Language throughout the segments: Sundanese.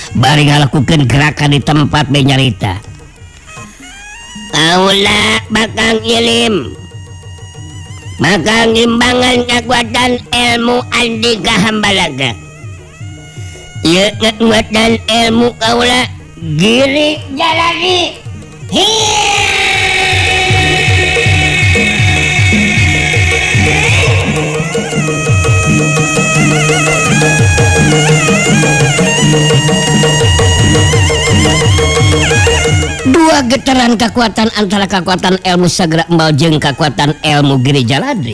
bari ngalakukeun gerakan di tempat benyarita. Aula bakal ngirim bakal ngimbangan kekuatan ilmu andi kahambalaga. Ieu kekuatan ilmu kaula Giri Jaladi. Dua getaran kekuatan antara kekuatan ilmu Sagara Embal jeung kekuatan ilmu Giri Jaladi.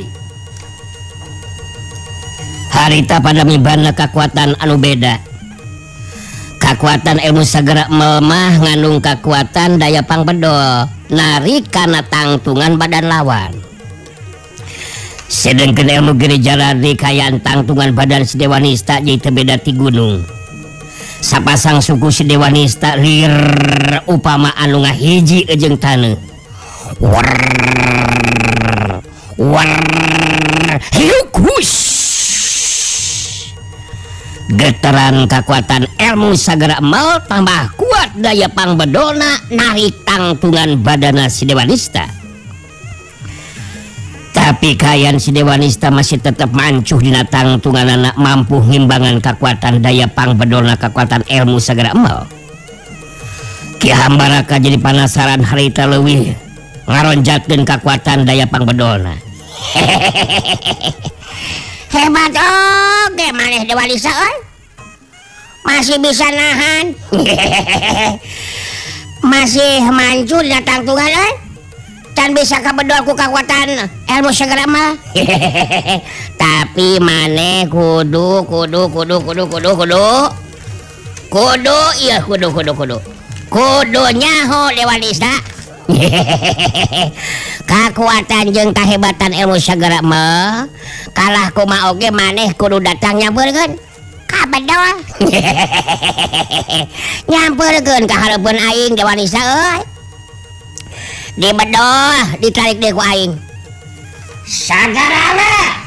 Harita pada mibana kekuatan anu beda. Kekuatan ilmu Sagara Embal mah ngandung kekuatan daya pangbedol narik kana tangtungan badan lawan. Sedangkan ilmu Giri Jaladi kayaan tangtungan badan si Dewanista jadi beda ti gunung. Sapasang suku si Dewanista lir upama anu ngahiji jeung taneuh. Getaran kekuatan ilmu Sagara Embal tambah kuat daya pangbedolna narik tangtungan badana si Dewanista. Tapi kayaan si Dewanista masih tetap mancuh dina tangtungan anak mampu ngimbangan kekuatan daya pangbedolna kekuatan ilmu Sagara Embal. Ki Hambaraka jadi penasaran harita leuwih ngaronjatkeun kekuatan daya pangbedolna. Hebat oge maneh Dewanista euy. Masih bisa nahan. Masih mancuh dina tangtungan euy. Dan bisa kabedol ku kekuatan ilmu Sagara Embal. Tapi maneh kudu nyaho Dewanista. Kekuatan jeung kahebatan ilmu Sagara Embal kalah kumaha oge maneh kudu datang nyampeurkeun kabedol. Nyampeurkeun ka hareupeun aing Dewanista euy. Di bedol ditarik deh ku aing. Sagarana.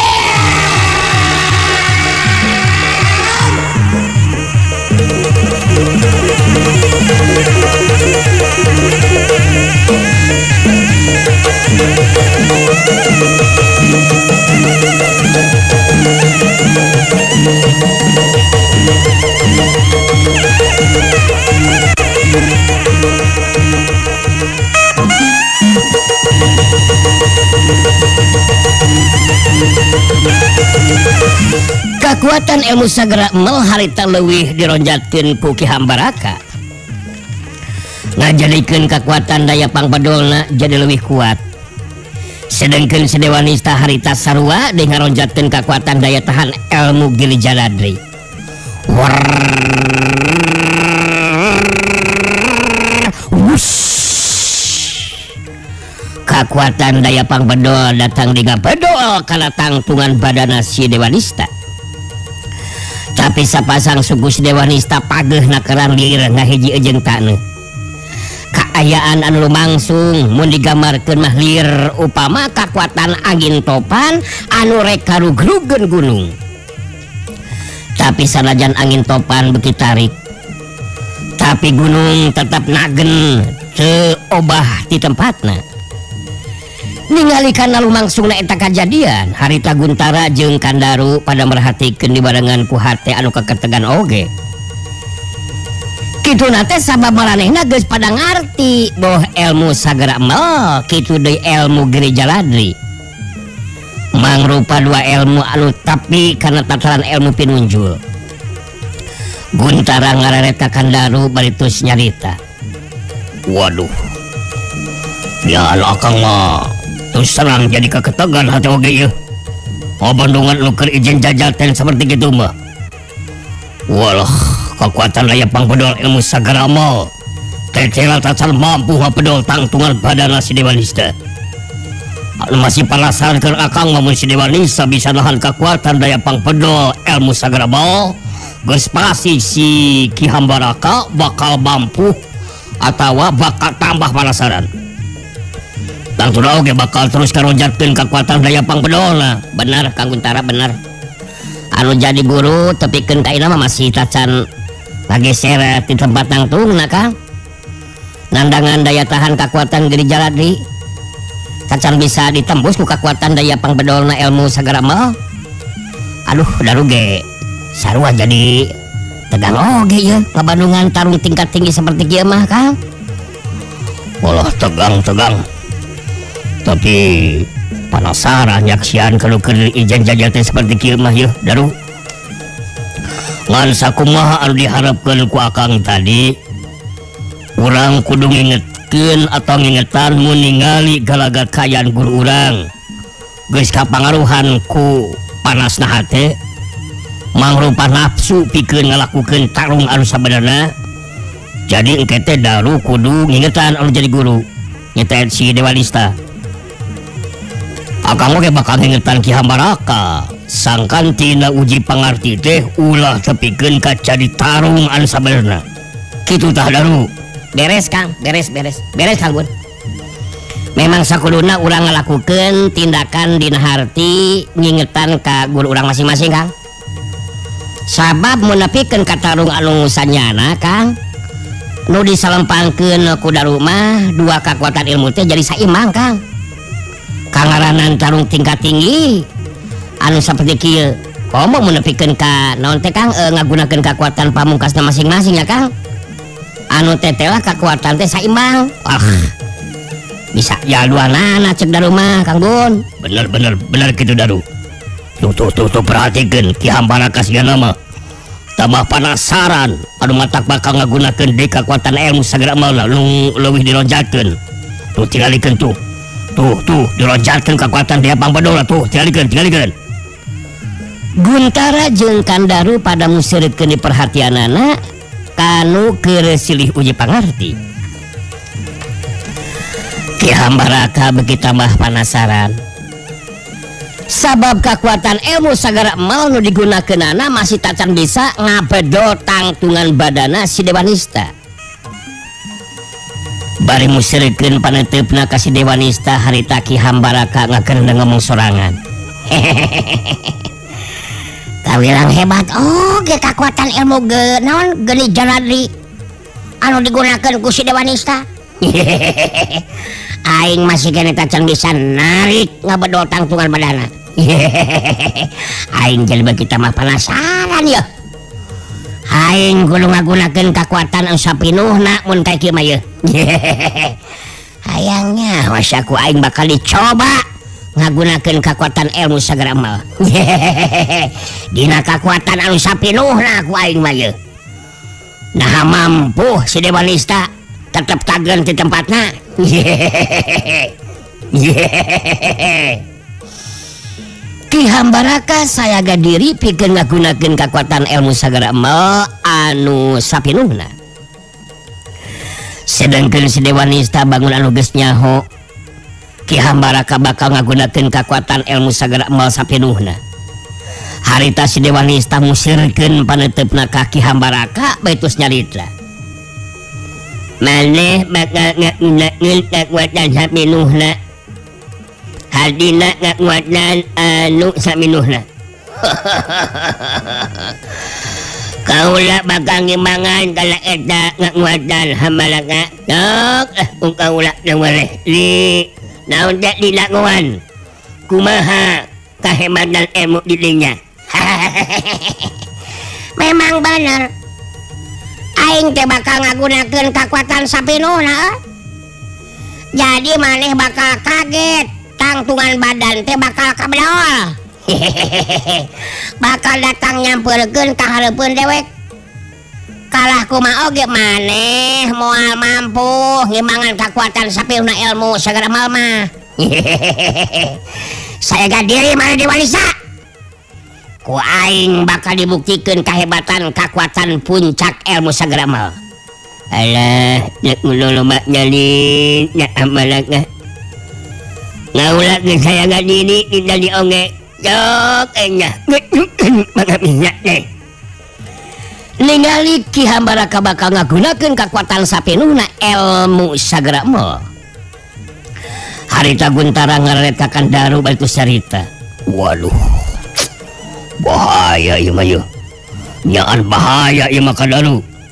Kekuatan ilmu Sagara Embal harita leuwih dironjatkeun ku Ki Hambaraka. Ngajadikeun kekuatan daya pangbedolna jadi leuwih kuat. Sedangkeun si Dewanista harita sarua deui ngaronjatkeun kekuatan daya tahan ilmu Giri Jaladi. Kekuatan daya pangbedol datang di ngabedol kana tangtungan badana si Dewanista. Tapi sapasang suku si Dewanista pageuh nakeran lir ngahiji jeung taneuh. Kaayaan anu lumangsung mun digambarkeun mah lir upama kekuatan angin topan anu rek karugrugeun gunung. Tapi sanajan angin topan beuki tarik, tapi gunung tetap nagen teu obah di tempatna. Ningali kana lumangsungna eta kajadian, harita Guntara jeung Kandaru pada merhatikeun dibarengan ku hate anu kaketegan oge. Kituna teh sabab maranehna geus pada ngarti boh ilmu Sagara Embal kitu deui ilmu Giri Jaladi. Mangrupa dua ilmu anu tapi kana tataran ilmu pinunjul. Guntara ngararet ka Kandaru baritus nyarita. Waduh. Ya akang mah terus serang jadi keketegan hati oge ieu. Bandungan lu keur izin jajal teh seperti kitu mah. Walah, kekuatan daya pangbedol ilmu Sagara Embal teh tacal mampu ngapedol tangtungan badana si Dewanista. Anu masih penasaran keur akang mun si Dewanista bisa nahan kekuatan daya pangbedol ilmu Sagara Embal, geus pasti si Ki Hambaraka bakal mampu atawa bakal tambah penasaran. Langsung oge bakal terus karonjatkeun kekuatan daya pangbedolna. Benar Kang Guntara, benar. Anu jadi guru tepikeun ka ina mah masih tacan ngageser di tempat nangtungna Kang. Nandangan daya tahan kekuatan Giri Jaladi kacan bisa ditembus ku kekuatan daya pangbedolna ilmu sagara mal. Aduh daru ge sarua jadi tegang oge ya ngabandungan tarung tingkat tinggi seperti kieu mah Kang. Walah tegang tapi penasaran nyaksian kalau keur ijen jajal teh seperti kieu mah ya daru. Ngan sakumaha anu diharapkeun ku Akang tadi urang kudu ngingetkeun atau ngingetan mun ningali galaga kayaan guru urang geus kapangaruhan ku panasna hate mangrupa nafsu pikeun ngalakukeun tarung anu sabenerna. Jadi engke teh daru kudu ngingetan anu jadi guru nyata si Dewanista. Akang oge bakal ngingetan Ki Hambaraka sangkan tina uji pangarti teh ulah tepikeun ka jadi tarung anu sabenerna. Kitu tah daru. Beres Kang, beres Kang Gun. Memang sakuduna urang ngalakukeun tindakan dina harti ngingetan ka guru urang masing-masing Kang. Sabab mun nepikeun ka tarung anu sanyana Kang, nu disalempangkeun ku daru mah dua kekuatan ilmu teh jadi saimbang Kang. Kangaranan tarung tingkat tinggi anu saperti kieu, komo mun nepikeun ka naon teh Kang ngagunakeun kekuatan pamungkasna masing-masing ya Kang. Anu tetelah kekuatan teh saimbang. Bisa jaduanana cek daru mah Kang Gun. Bener gitu daru. Tuh perhatikeun Ki Hambaraka sigana mah tambah penasaran anu matak bakal ngagunakeun deui kekuatan ilmu sagara mah leuwih dilonjatkeun. Tuh tingalikeun tuh dilonjatkeun kekuatan dia pangbedol tuh tingalikeun. Guntara jeung Kandaru pada museureutkeun di perhatianana kanu keur silih uji pangarti. Ki Hambaraka beuki tambah penasaran sabab kekuatan ilmu sagara emal nu digunakeunana masih tacan bisa ngabedol tangtungan badana si Dewanista. Bari museureutkeun paneteupna ka si Dewanista harita Ki Hambaraka ngakeun ngomong sorangan. Kawilang hebat oge kekuatan ilmu naon Geni Jaladi anu digunakeun ku si Dewanista. Aing masih kene tacan bisa narik ngabedol tangtungan badana. Aing jadi kita mah penasaran ya. Aing kudu ngagunakeun kekuatan anu sapinuhna mun kayak kieu mah ye. Hayangnya wasaku aing bakal dicoba ngagunakeun kekuatan ilmu sagara emal. Dina kekuatan anu sapinuhna ku aing mah ye. Nah mampu si Dewanista tetep tagen di tempatna. Ki Hambaraka sayaga diri pikeun ngagunakeun kekuatan ilmu sagara emal anu sapinuhna. Sedangkeun si Dewanista bangun anu geus nyaho Ki Hambaraka bakal ngagunakeun kekuatan ilmu sagara emal sapinuhna. Harita si Dewanista musirkeun paneteupna ka Ki Hambaraka baitus nyarita. Maneh bakal ngagunakeun kekuatan sapinuhna. Hadina kekuatan anu sapinuhna. Kaula bakal ngimbangan kala eta kekuatan Hambaraka. Sok kaula deuleh li naon teh dilakuan kumaha kahebatan ilmu dirinya. Memang bener aing teh bakal ngagunakeun kekuatan sapinuhna. Jadi maneh bakal kaget tangtungan badan teh bakal kabedol. Bakal datang nyampeurkeun ka hareupeun dewek. Kalah kumaha oge maneh moal mampu ngimbangan kekuatan sapinuhna ilmu sagara emal mah. Saya gak diri mana Dewanista. Ku aing bakal dibuktikeun kahebatan kekuatan puncak ilmu sagara emal. Alah, nek lomba nyalin, nek Hambaraka. Ngaulak geus saya gak diri tidak dionge. Jok enya. Mangga minyak teh. Ningali Ki Hambaraka bakal ngagunakeun kekuatan sapinuhna ilmu sagara emal. Harita Guntara ngaret ka Kandaru baitus carita. Waduh. Bahaya ieu mah ye. Nyaan bahaya ieu mah Kandaru.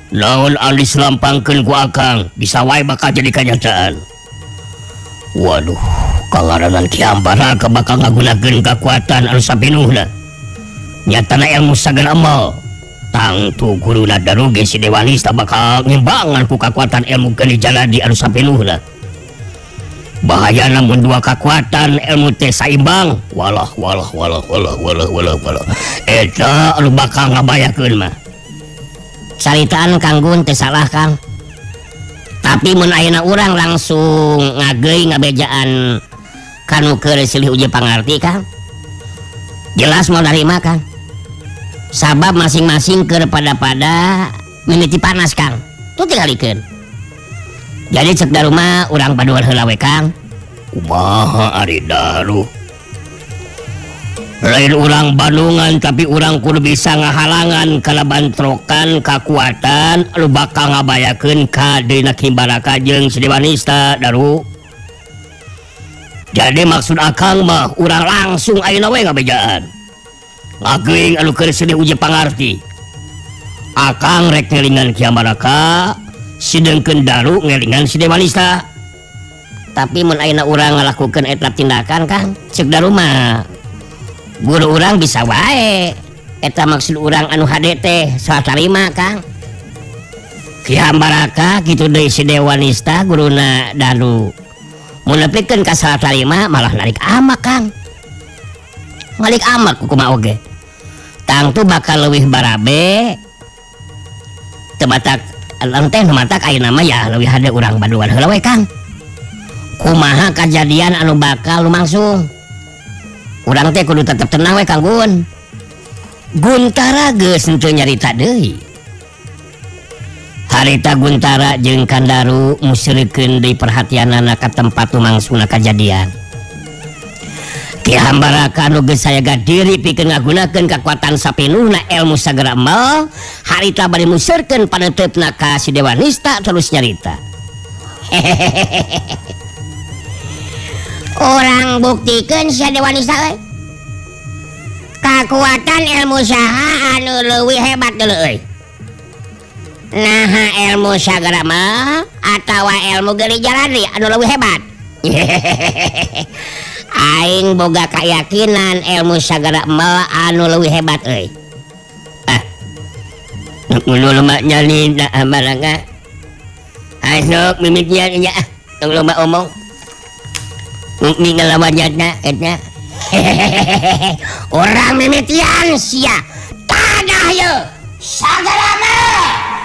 naon alis lampangkeun ku akang bisa wae bakal jadi kenyataan. Waduh, kangaranan Ki Ambaraka bakal ngagunakeun kekuatan anu sapinuhna. Nyatana ilmu sagala amal. Tangtu guruna Daruge si Dewanista bakal ngimbangan ku kekuatan ilmu Geni Jaladi anu sapinuhna. Bahaya namun dua kekuatan ilmu teh saimbang. Walah. Eta anu bakal ngabayakeun mah. Caritaan Kang Gun teh salah Kang. Tapi mun ayeuna urang langsung ngageuy ngabejaan kanu keur silih uji pangarti Kang. Jelas mau narima Kang. Sabab masing-masing keur pada mimiti panas Kang. Tuh tinggalikeun. Jadi cek da rumah urang paduan heula we Kang. Kumaha ari daru? Lain urang Bandungan tapi urang kudu bisa ngahalangan kalabantrokan kekuatan lu bakal ngabayakeun ka dina Ki Ambaraka jeung si Dewanista daru. Jadi maksud akang mah urang langsung ayeuna we ngabejaan. Ngageuing anu keur sedih uji pangarti. Akang rek ngelingan Ki Ambaraka, sidengkeun daru ngelingan si Dewanista. Tapi mun ayeuna urang ngalakukeun eta tindakan Kang, ceuk daru mah guru urang bisa wae. Eta maksud urang anu hade teh salah tarima Kang. Ki Ambaraka kitu deui si Dewanista guruna daru. Mun nepikeun ka salah tarima malah narik amak Kang. Ngalik amak kumaha oge. Tangtu bakal leuwih barabe. Teu batak anu teh matak ayeuna mah ya leuwih hade urang Bandungan heula we Kang. Kumaha kajadian anu bakal lumangsung. Urang teh kudu tetep tenang we Kang Gun. Guntara geus henteu nyarita deui. Harita Guntara jeung Kandaru musirikeun deui perhatianna ka tempat lumangsungna kajadian. Ki Ambaraka anu geus sayaga diri pikeun ngagunakeun kekuatan sapinuhna ilmu sagara amal, harita bari musirkeun paneuteupeuna ka si Dewanista terus nyarita. Orang buktikeun si Dewanista euy. Kekuatan ilmu saha anu leuwih hebat deuleu euy. Naha ilmu sagara mah atawa ilmu Geni Jaladi anu leuwih hebat. Aing boga kayakinan ilmu sagara mah anu leuwih hebat euy. Mulu lomba nyali da Ambaraka. Asok mimitian nya tong lomba omong. Mungkin ngelawan jatna etna. Orang mimitian sia tanah ye sagara mah.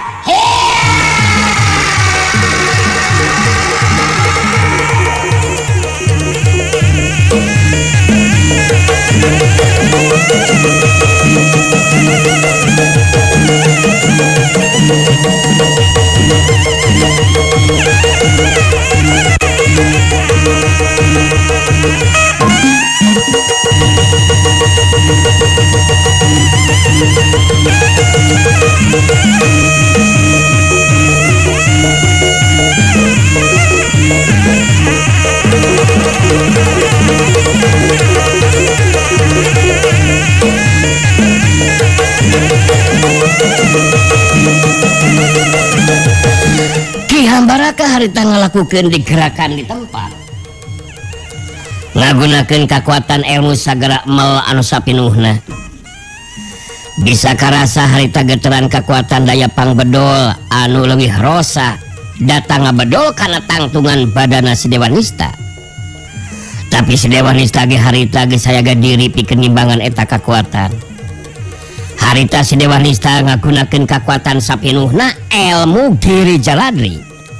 Ki Ambaraka harita ngalakukeun digerakan di tempat. Ngagunakeun kekuatan ilmu sagara amal anu sapinuhna. Bisa karasa harita geteran kekuatan daya pangbedol anu leuwih rosa datang ngabedol kana tangtungan badana si Dewanista. Tapi si Dewanista ge harita ge sayaga diri pikeun ngimbangan eta kekuatan. Harita si Dewanista ngagunakeun kekuatan sapinuhna ilmu Geni Jaladi.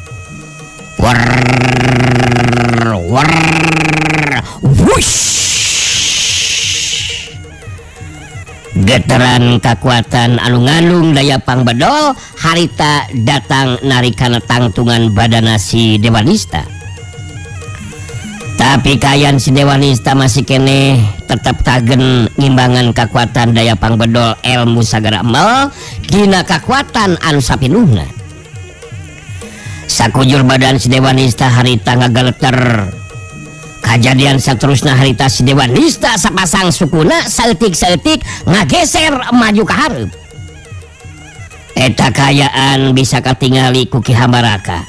Wush. Geteran kekuatan anu ngandung daya pangbedol harita datang narikana tangtungan badana si Dewanista. Tapi kayan si Dewanista masih kene tetap tagen ngimbangan kekuatan daya pangbedol ilmu sagara amal dina kekuatan anu sapinuhna. Sakujur badan si Dewanista harita ngagaleter. Kajadian saterusna harita si Dewanista sapasang sukuna saeutik-saeutik ngageser maju ka hareup. eta kayaan bisa katingali ku Ki Hambaraka.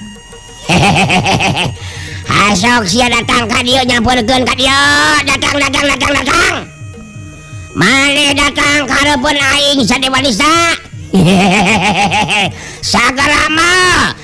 Asok sia datang ka dieu nyampeurkeun ka dieu. Datang. Maneh datang ka hareupeun aing Sadewa Nista. Sagala mah.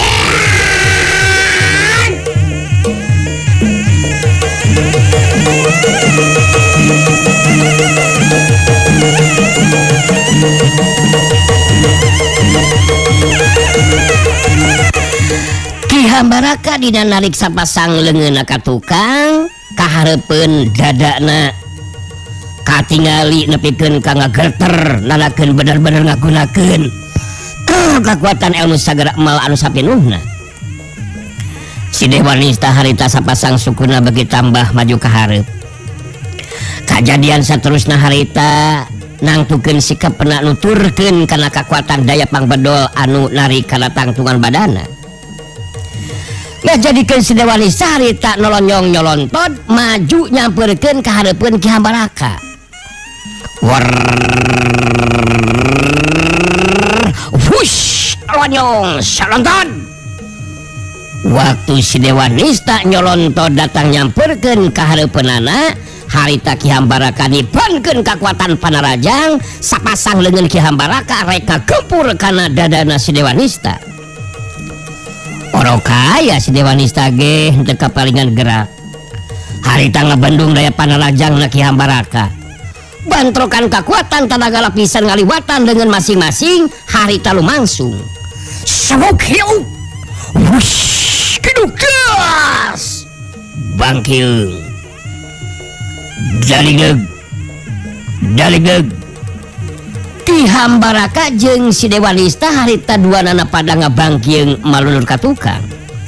Ki Hambaraka dina narik sapasang leungeunna ka tukang kahareupeun dadana katingali nepikeun ka ngagerter nanakeun bener-bener ngagunakeun kekuatan ilmu sagara emal anu sapinuhna. Si Dewa Nista harita sapasang sukuna bagi tambah maju ka hareup. Kajadian saterusna harita nangtukeun sikap pena nuturkeun kana kekuatan daya pangbedol anu narik kana tangtungan badana. Ngajadikeun si Dewa Nista harita nolonyong nyolontod maju nyampeurkeun ka hareupeun Ki Hambaraka. Wush, nolonyong nyolontod. Waktu si Dewa Nista nyolontod datang nyampeurkeun ka hareupeunana, harita Ki Hambaraka dipankeun kakuatan panarajang sapasang leungeun Ki Hambaraka rek kagempur kana dadana si Dewa Nista. Oroka ya si Dewa Nista ge teu kapalingan gerak. Harita ngabendung daya panarajangna Ki Hambaraka. Bantrokan kakuatan tenaga lapisan ngaliwatan dengan masing-masing harita lumangsung. Sabuk hiu. Wush, kedukas. Bangkil. Daligeg. Ki Hambaraka jeung si Dewa Nista harita duanana pada ngabangkieung malunur ka tukang.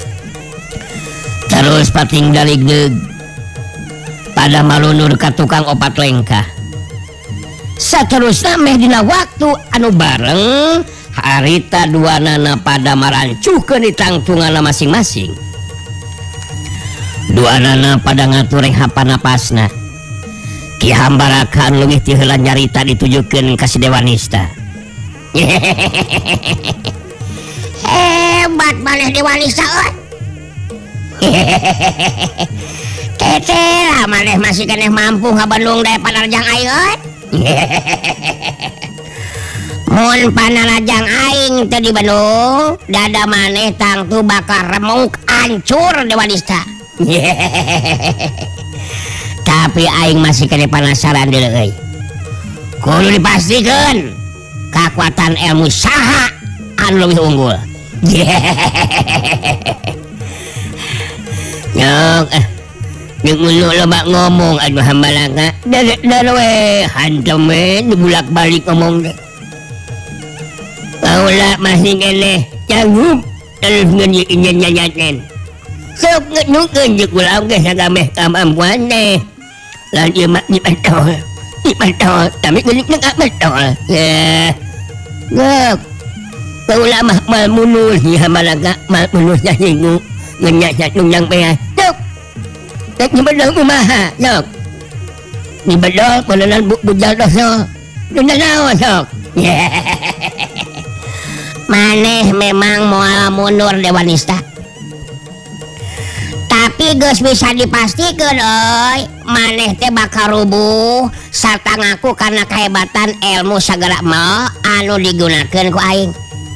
Terus pating daligeg pada malunur ka tukang opat lengkah. Saterusna meh dina waktu anu bareng harita duanana pada marancuhkeun di tangtunganna masing-masing. Duanana pada ngatureng hapan napasna. Ki Hambaraka anu leuwih ti heula nyarita ditujukeun ka si Dewa Nista. Hebat maneh Dewa Nista euy. Teteh maneh masih keneh mampu ngabendung daya panarajang aing euy. Mun panarajang aing teu dibendung, dada maneh tangtu bakal remuk hancur Dewa Nista. Tapi aing masih kene penasaran deui euy. Kudu dipastikeun kekuatan ilmu saha anu leuwih unggul. Nyok mulu loba ngomong aduh Hambaraka. We hantem we dibulak-balik ngomong teh. Kaula masih keneh canggup terus nyanyaten. Sok ngenyukeun jeung ulah ge sagameh kamampuan teh. Lan ieu mah dipantau tapi geuning ngapantau. Ngok. Kaula mah mal munul si Hambaraka mal munul sahingu ngenyat nunjang pea. Tek nyebedol kumaha, sok. Nyebedol peulenan bujal doso. Dina naon, sok. Maneh memang moal mundur Dewa Nista. Tapi geus bisa dipastikeun euy, maneh teh bakal rubuh sarta ngaku karena kehebatan ilmu sagara emal anu digunakeun ku aing.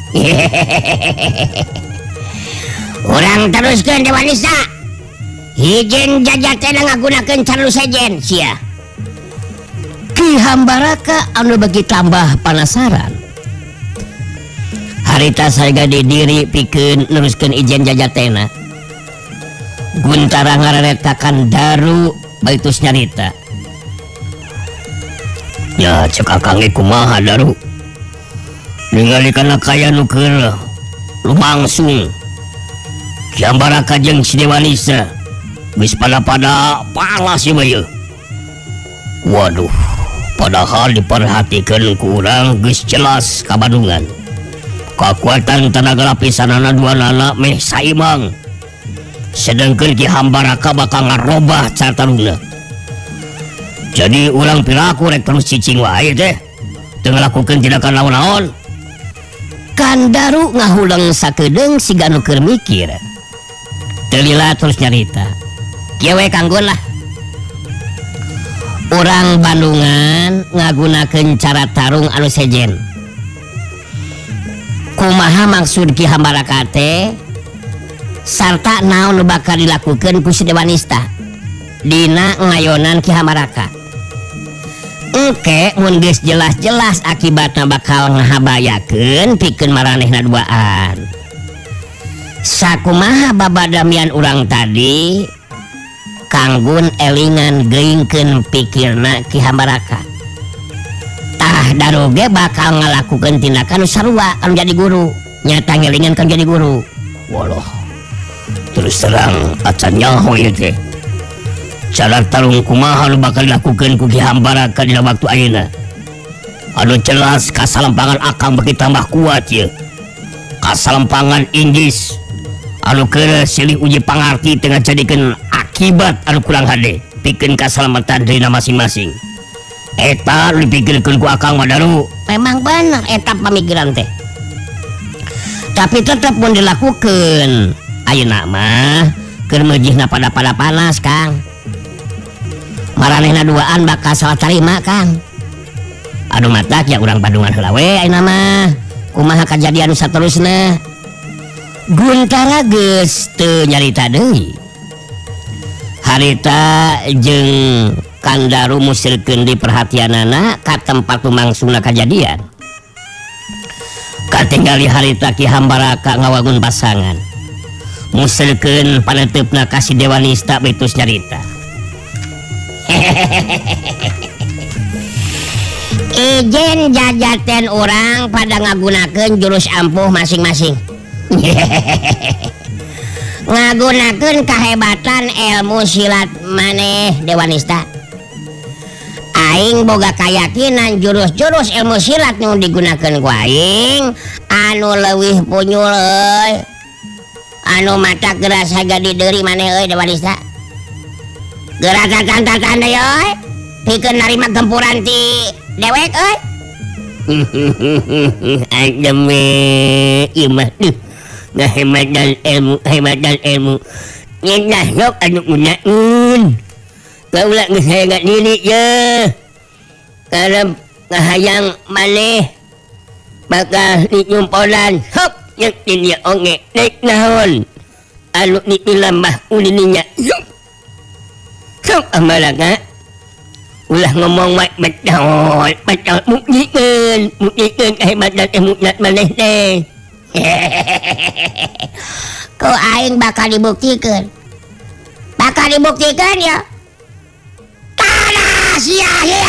Urang teruskeun Dewa Nista. Hijin jajatena ngagunakeun carlu sejen sia. Ki Hambaraka anu bagi tambah penasaran. Harita sarega di diri pikeun neruskeun ijen jajatena. Guntara ngareretakan daru baitus nyarita. Ya cek akang ge kumaha daru. Ningali kana kaya nu keur lumangsung. Ki Hambaraka jeung si Dewa Nista geus pada palas ieu mah. Waduh, padahal diperhatikeun ku urang geus jelas kabandungan. Kakuatan tenaga lapisanana duanana meh saimbang. Sedengkeun Ki Hambaraka bakal ngarobah cartaruna. Jadi urang pilaku rek terus cicing wae teh. Teu ngalakukeun tindakan naon-naon. Kandaru ngahulang sakedeng siga nu keur mikir. Telila terus nyarita. Kieu we kanggoun lah. Urang Bandungan ngagunakeun cara tarung anu sejen. Kumaha maksud Ki Hambaraka teh? Sarta naon nu bakal dilakukeun ku si Dewanista dina ngayonan Ki Hambaraka. Engke mun geus jelas-jelas akibatna bakal ngahabayakeun pikeun maranehna duaan. Sakumaha babadamian urang tadi kanggun elingan geingkeun pikirna Ki Hambaraka. Tah daroge bakal ngalakukeun tindakan nu sarua anu jadi guru, nyata ngelingan kan jadi guru. Walah, terus terang acan nyaho ieu teh. Cara tarung kumaha nu bakal dilakukeun ku Ki Hambaraka dina waktu ayeuna. Anu jelas kasalempangan akang beki tambah kuat ieu. Kasalempangan Inggris anu keur silih uji pangarti tengah jadikeun akibat anu kurang hade pikeun kasalamatan dina masing-masing. Eta nu dipikirkeun ku akang mah Daru. Memang bener eta pamikiran teh. Tapi tetep mun dilakukeun ayeuna mah keur meujihna pada panas Kang. Maranehna duaan bakal salah tarima Kang. Anu matak ya urang Bandungan heula we ayeuna mah. Kumaha kajadian nu saterusna? Guntara geus teu nyarita deui. Harita jeung Kandaru musirkeun di perhatianana ka tempat lumangsungna kajadian. Katinggali harita Ki Hambaraka ngawangun pasangan. Musirkeun paneteupna ka si Dewanista betus nyarita. Ijen jajaten orang pada ngagunakeun jurus ampuh masing-masing. Ngagunakeun kahebatan ilmu silat maneh Dewanista. Aing boga kayakinan jurus-jurus ilmu silat nu digunakeun ku aing anu leuwih punyul euy. Anu matak geras haga di deuri maneh euy Dewanista. Gerak-gerak deui euy. Pikeun narima gempuran ti dewek euy. Adem ieu mah ngahemat dan ilmu. Nyenah sok anu gunaeun. Kaulah geus hayangan diri ye. Karep ngahayang maneh bakal dinyumpolan hop yang dia onge naik naon anu ditulambah ulininya. Sok Hambaraka ulah ngomong betul mukjikeun kehebatan ilmu maneh teh. Ku aing bakal dibuktikan ya. Tanah sia-sia.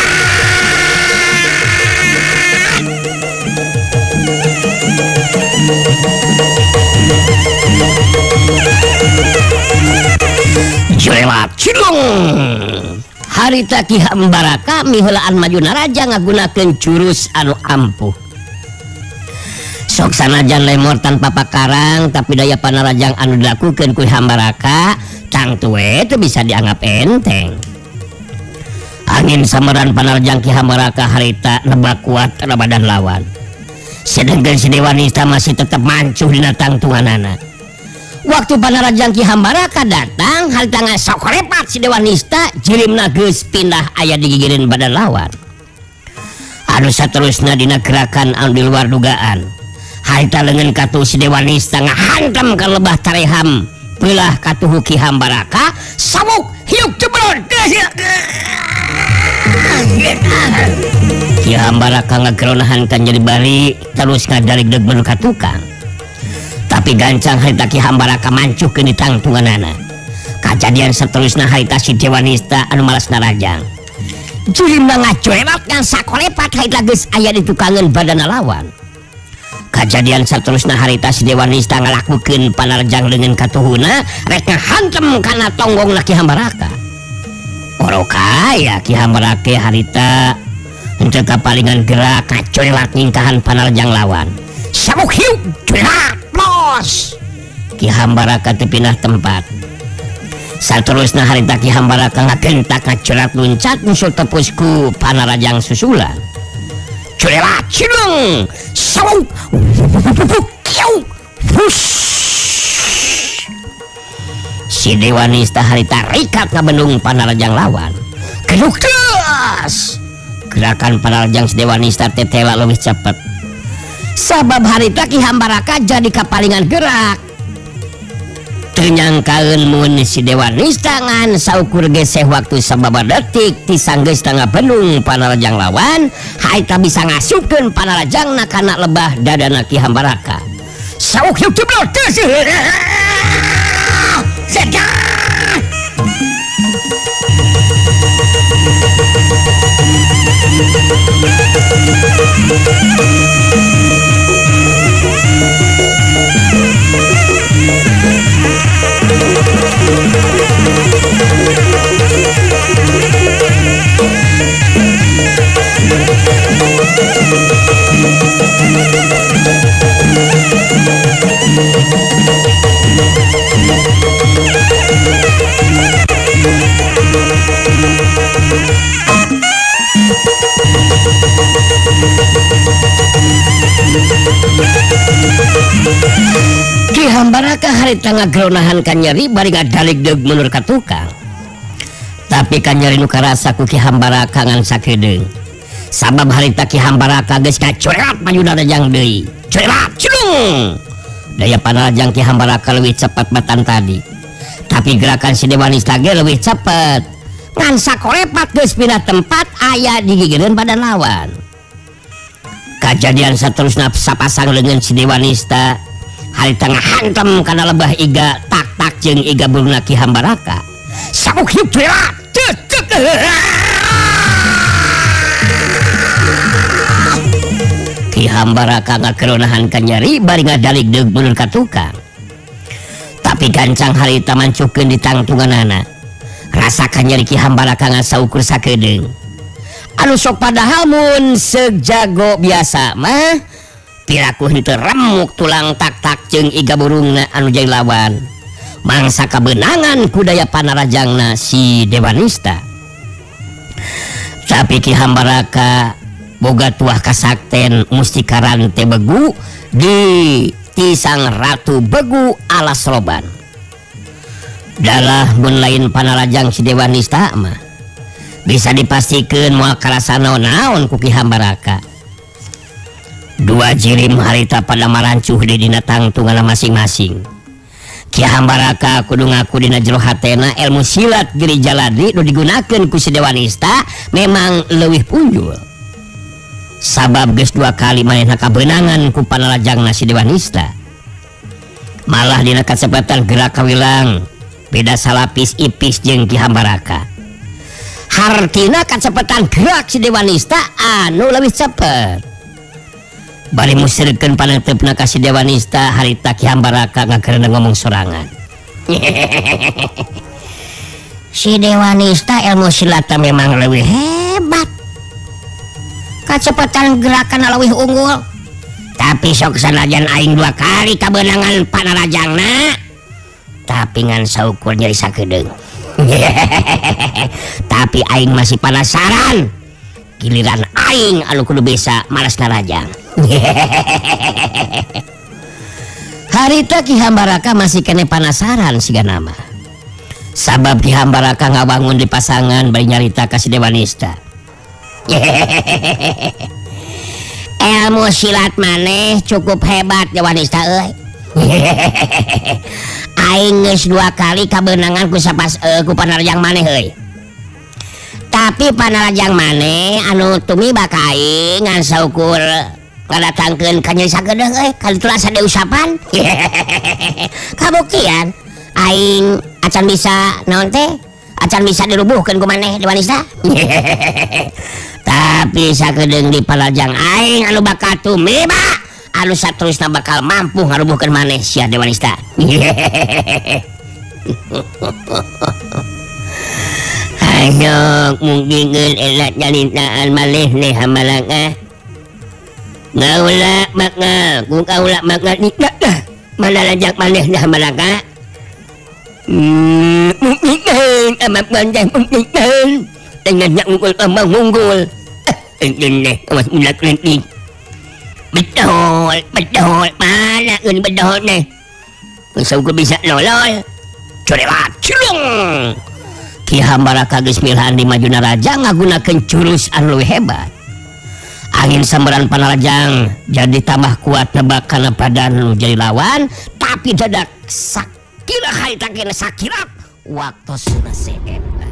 Jelewat cilung. Harita Ki Hambaraka miheulaan majuna raja ngagunakeun jurus anu ampuh. Sok sanajan lemor tanpa pakarang tapi daya panarajang anu dilakukeun ku Hambaraka tangtu we teu bisa dianggap enteng. Angin sameran panarajang Ki Hambaraka harita nebak kuat kana badan lawan. Sedengkeun si Dewanista masih tetap mancuh dina tangtunganana. Waktu panarajang Ki Hambaraka datang harita ngasok repat si Dewanista jirimna geus pindah aya di gigireun badan lawan. Anu saterusna dina gerakan anu di luar dugaan. Harita leungeun katuh si Dewanista ngahantam ka lebah tareham beulah katuh Ki Hambaraka sabuk hiuk cebrod. Ki Hambaraka ngageronahan kan jadi bari terus ngadarig deug beun ka tukang. Tapi gancang harita Ki Hambaraka mancuhkeun di tangtunganana. Kajadian saterusna harita si Dewanista anu malasna rajang. Jirimna ngacoelat ngan sakolepat harita geus aya di tukangeun badanna lawan. Kajadian saterusna harita si Dewanista ngalakukeun panarjang leungeun katuhuna rek ngahantem kana tonggongna Ki Hambaraka. Oroka ya Ki Hambaraka harita henteu kapalingan gerak kacoelat ningkahan panarjang lawan. Sabuk hiuk cuelat los. Ki Hambaraka teu pindah tempat. Saterusna harita Ki Hambaraka ngagentak ngacoelat luncat musul tepus ku panarajang susulan. culela cilung sawu kiau si Dewa Nista harita rikat ngabendung panarajang lawan keduk deus gerakan panarajang si Dewa Nista tetela lebih cepet sabab harita Ki Hambaraka jadi kapalingan gerak ternyangkaeun mun si Dewa Nista ngan saukur geseh waktu sababa detik ti sanggeus tengah benung panarajang lawan haita bisa ngasupkeun panarajangna kana lebah dadana Ki Hambaraka sauk yuk jeblok teh sedang Ki Hambaraka harita ngageronahan ka nyeri bari ngadalik deug mundur ka tukang tapi ka nyeri nu karasa ku Ki Hambaraka ngan sakedeung sabab harita Ki Hambaraka geus kacoret maju darajang deui coret cilung daya panarajang Ki Hambaraka leuwih cepat batan tadi tapi gerakan si Dewa Nista ge leuwih cepet ngan sakolepat geus pindah tempat aya di gigireun badan lawan kejadian saterusna sapasang leungeun si Dewa Nista harita ngahantem kana lebah iga tak jeung iga buruna Ki Hambaraka sabuk hiup tuela Ki Hambaraka ngakeronahan ka nyeri bari ngadalik deug mundur ka tukang tapi gancang harita mancukeun di tangtunganana rasakan nyeri Ki Hambaraka ngasaukur sakedeung anu sok padahal mun sejago biasa mah piraku henteu remuk tulang tak jeung iga burungna anu jai lawan mangsa kabenangan ku daya panarajangna si Dewa Nista tapi Ki Hambaraka boga tuah kasakten mustikaran teh begu di tisang ratu begu alas roban dalah mun lain panarajang si Dewa Nista mah bisa dipastikan moal karasa naon ku Ki Hambaraka dua jirim harita pada marancuh di dina tangtungan masing-masing Ki Hambaraka kudu ngaku dina jero hatena ilmu silat giri jaladi nu digunakeun ku si Dewa Nista memang leuwih punjul sabab geus dua kali manehna kabeunangan ku panarajangna si Dewa Nista malah dina kacepatan gerak kawilang beda salapis ipis jeung Ki Hambaraka hartina kacepatan gerak si Dewa Nista anu leuwih cepet bari musirkeun panentepna ka si Dewa Nista harita Ki Hambaraka ngakeurna ngomong sorangan si Dewa Nista ilmu silatna memang leuwih hebat kacepatan gerakan leuwih unggul tapi sok sanajan aing dua kali kabeunangan panarajangna tapi ngan saukur nyeri sakedeung tapi aing masih penasaran giliran aing anu kudu bisa malas narajang harita Ki Hambaraka masih kene penasaran siga nama sabab Ki Hambaraka ngawangun di pasangan bari nyarita ka si Dewa Nista ilmu silat maneh cukup hebat Dewa Nista euy aing geus dua kali kabeunangan ku sapas ku panarajang maneh euy tapi panarajang maneh anu tumiba ka aing ngan saukur ngadatangkeun ka nyeri sagedeung euy kali teu asa diusapan kabuktian aing acan bisa naon teh acan bisa dirubuhkeun ku maneh Dewa Nista tapi sakedeung di panarajang aing anu bakal tumiba anu saterusna bakal mampu ngarubuhkeun maneh sia Dewa Nista hayang mungkinkeun elak nyaritaan manehna Hambaraka ngaula maka ku kaula maka nikah manarajang manehna Hambaraka mungkin amat panjang mungkin dengan yang unggul tambah unggul Ini awas mulak nanti. Betul, betul. Mana ini betul nih? Masa gue bisa nolol? Corelat cilung. Ki Hambara kageus milhan di Majuna Raja ngagunakeun jurus anu hebat. Angin sambaran panarajang jadi tambah kuat nebakana badan nu jadi lawan, tapi dadak sakira haitakeun sakirat waktu sunah seen.